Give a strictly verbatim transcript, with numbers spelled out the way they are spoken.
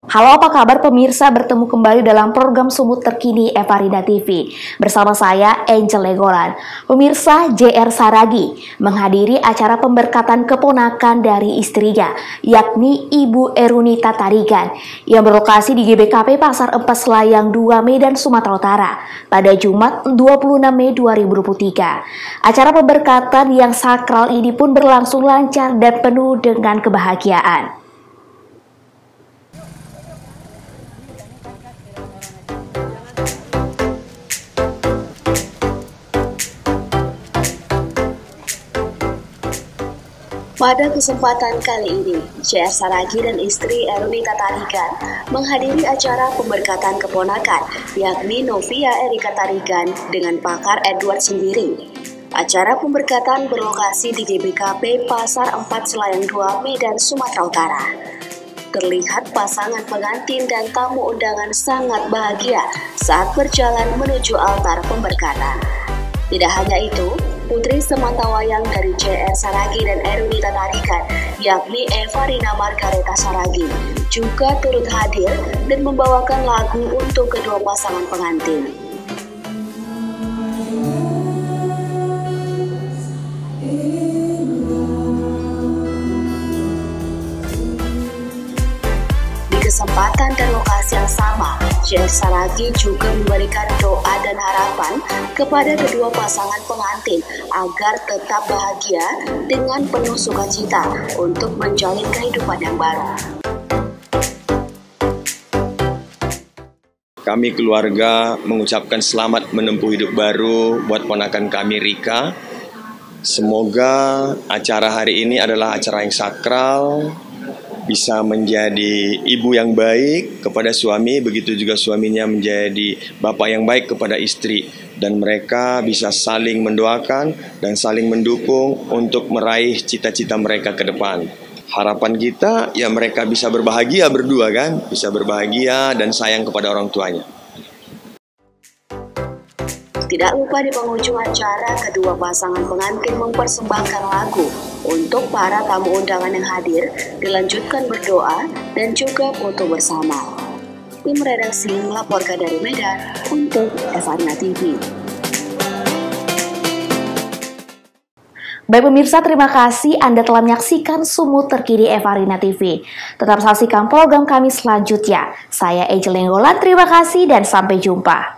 Halo, apa kabar pemirsa? Bertemu kembali dalam program Sumut Terkini Evarina T V. Bersama saya, Angel Legolan. Pemirsa, J R Saragih menghadiri acara pemberkatan keponakan dari istrinya, yakni Ibu Erunita Tarigan, yang berlokasi di G B K P Pasar Empat Selayang dua, Medan, Sumatera Utara, pada Jumat dua puluh enam Mei dua ribu dua puluh tiga. Acara pemberkatan yang sakral ini pun berlangsung lancar dan penuh dengan kebahagiaan. Pada kesempatan kali ini, J R Saragih dan istri Erunita Tarigan menghadiri acara pemberkatan keponakan, yakni Novia Erika Tarigan dengan pakar Edward Sembiring. Acara pemberkatan berlokasi di G B K P Pasar Empat Selayang dua, Medan, Sumatera Utara. Terlihat pasangan pengantin dan tamu undangan sangat bahagia saat berjalan menuju altar pemberkatan. Tidak hanya itu, putri sematawayang dari J R Saragih dan Erunita Tarigan, yakni Evarina Margareta Saragih, juga turut hadir dan membawakan lagu untuk kedua pasangan pengantin. Di kesempatan dan lokasi yang sama, J R Saragih juga memberikan doa dan harapan kepada kedua pasangan pengantin agar tetap bahagia dengan penuh sukacita untuk menjalin kehidupan yang baru. Kami keluarga mengucapkan selamat menempuh hidup baru buat ponakan kami Rika. Semoga acara hari ini adalah acara yang sakral, bisa menjadi ibu yang baik kepada suami, begitu juga suaminya menjadi bapak yang baik kepada istri, dan mereka bisa saling mendoakan dan saling mendukung untuk meraih cita-cita mereka ke depan. Harapan kita ya mereka bisa berbahagia berdua, kan, bisa berbahagia dan sayang kepada orang tuanya. Tidak lupa di penghujung acara, kedua pasangan pengantin mempersembahkan lagu untuk para tamu undangan yang hadir, dilanjutkan berdoa dan juga foto bersama. Tim redaksi melaporkan dari Medan untuk Evarina T V. Baik pemirsa, terima kasih Anda telah menyaksikan Sumut Terkini Evarina T V. Tetap saksikan program kami selanjutnya. Saya Angel Legolan, terima kasih dan sampai jumpa.